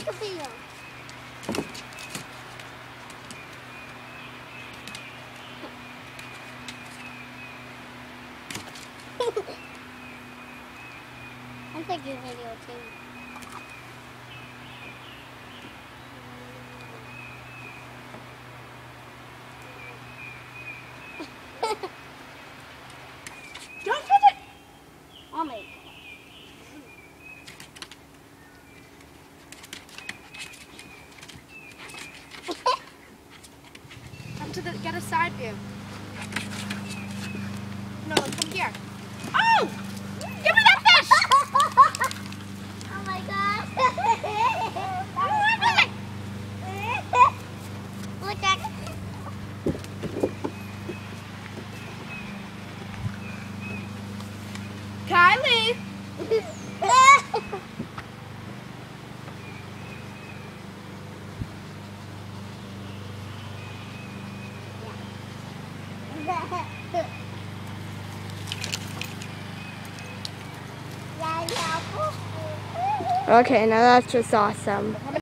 a video. I'm taking a video too. Don't put it. I'll make it. Come to get a side view. No, come here. Oh! Give me that fish! Oh my god. Look at Kylie! Okay, now that's just awesome.